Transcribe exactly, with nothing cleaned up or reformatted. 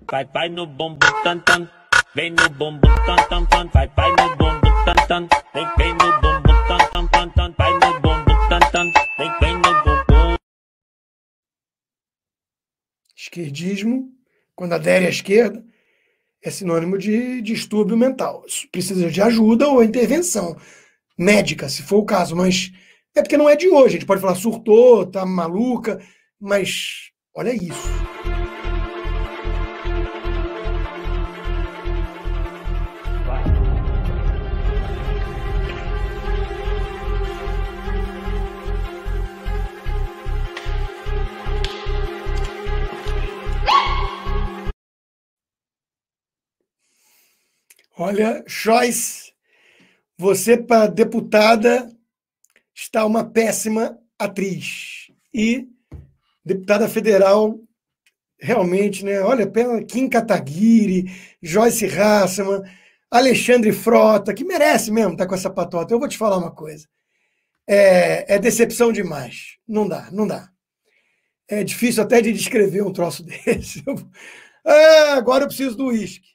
Vai, vai no bumbum tan tan, vem no bumbum tan tan tan, vai, vai no bumbum tan tan, vem, vem no bumbum tan tan tan tan, vai no bumbum tan tan, vem, vem no bumbum. Esquerdismo, quando adere à esquerda, é sinônimo de distúrbio mental. Precisa de ajuda ou intervenção médica, se for o caso, mas é porque não é de hoje. A gente pode falar surtou, tá maluca, mas olha isso. Olha, Joyce, você para deputada está uma péssima atriz. E deputada federal, realmente, né? Olha, Kim Kataguiri, Joyce Hasselmann, Alexandre Frota, que merece mesmo estar com essa patota. Eu vou te falar uma coisa. É, é decepção demais. Não dá, não dá. É difícil até de descrever um troço desse. Ah, agora eu preciso do uísque.